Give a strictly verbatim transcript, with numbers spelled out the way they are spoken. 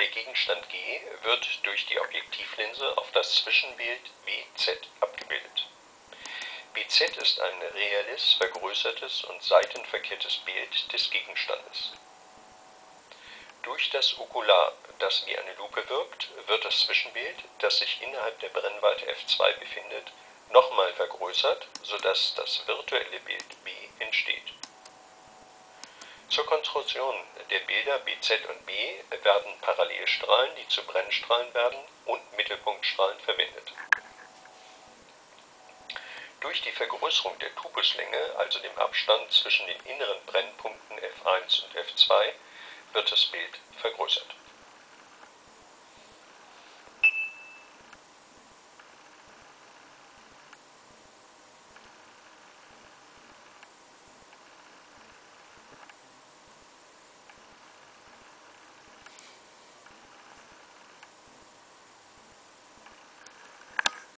Der Gegenstand G wird durch die Objektivlinse auf das Zwischenbild B Z abgebildet. B Z ist ein reelles, vergrößertes und seitenverkehrtes Bild des Gegenstandes. Durch das Okular, das wie eine Lupe wirkt, wird das Zwischenbild, das sich innerhalb der Brennweite f zwei befindet, nochmal vergrößert, sodass das virtuelle Bild B entsteht. Zur Konstruktion der Bilder B Z und B werden Parallelstrahlen, die zu Brennstrahlen werden, und Mittelpunktstrahlen verwendet. Durch die Vergrößerung der Tubuslänge, also dem Abstand zwischen den inneren Brennpunkten f eins und f zwei, wird das Bild vergrößert.